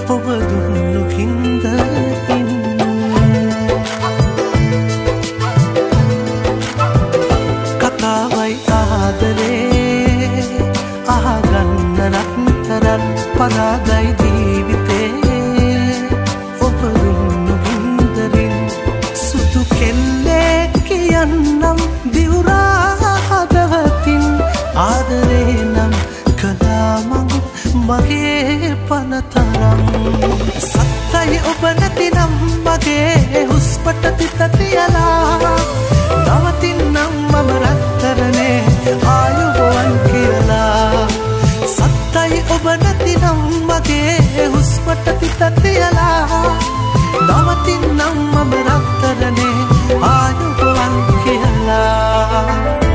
ඔබ දුන්නු හින්දකින් කතාවයි ආදරේ අහගන්න රත්තරන් පරාදයි ජීවිතේ ඔබ දුන්නු හින්දරින් සුදු කෙල්ලේ කියන්නම් දිවුරා හදවතින් ආදරේ නම් කලාමං මගේ පනතරම් සත්තයි ඔබ නැතිනම් මගේ හුස්පට තිත තියලා නවතින්නම් මම රත්තරනේ ආයුබෝවන් කියලා සත්තයි ඔබ නැතිනම් මගේ හුස්පට තිත තියලා නවතින්නම් මම රත්තරනේ ආයුබෝවන් කියලා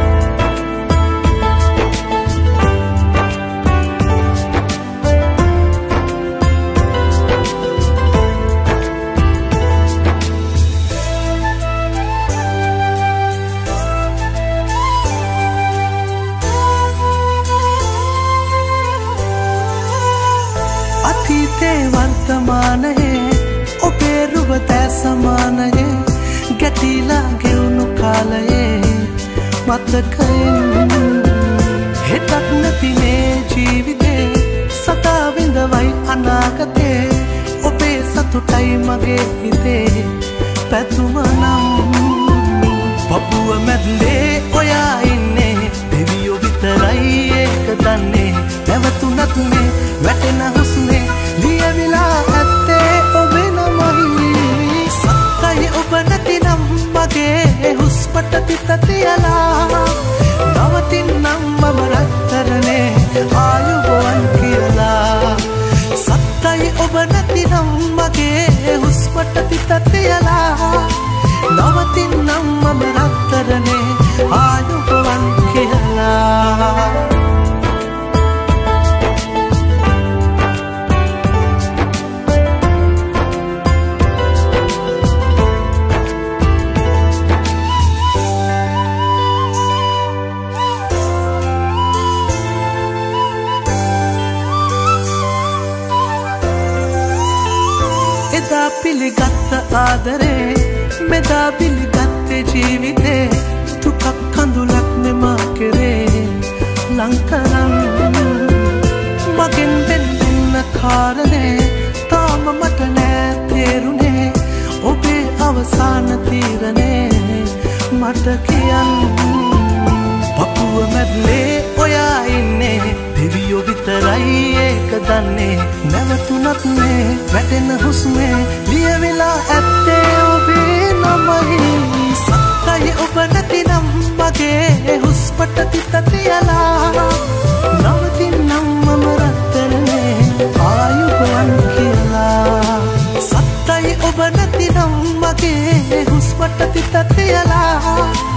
අතීතේ වර්තමානයේ ඔබේ රුව දැ සමානයේ ගැටිලා ගෙවුණු කාලයේ මතකයෙන් හෙටක් නැති මේ ජීවිතේ සදා විඳවයි අනාගතේ ඔබේ සතුටයි මගේ හිතේ පැතුමනම් පපුව මැද්දේ ඔයා ඉන්නේ දෙවියෝ විතරයි ඒක දන්නේ නැවතුනත් මේ වැටෙන හුස්මේ ලියවිලා ඇත්තේ ඔබේ නමයි සත්තයි ඔබ නැතිනම් මගේ හුස්පට තිත තියලා නවතින්නම් මම රත්තරනේ ආයුබෝවන් කියලා සත්තයි ඔබ නැතිනම් මගේ හුස්පට තිත තියලා නවතින්නම් මම රත්තරනේ ආයුබෝවන් කියලා පිළිගත්ත ආදරේ මෙදා පිළිගත්තේ ජීවිතේ දුකක් කඳුලක් නෙමා කෙරේ ලංකරම් මගෙන් දෙන්න කාරණේ තාම මට නෑ තේරුනේ ඔබේ අවසාන තීරණේ මට කියන්න පපුව මැද්ලේ ඔයා ඉන්නේ දෙවියෝ විතරයි ඒක දන්නේ නැවතුනත් මේ වැටෙන හුස්මේ ලියවිලා ඇත්තේ ඔබේ නමයි සත්තයි ඔබ නැතිනම් මගේ හුස්පට තිත තියලා නවතින්නම් මම රත්තරනේ ආයුබෝවන් කියලා සත්තයි ඔබ නැතිනම් මගේ හුස්පට තිත තියලා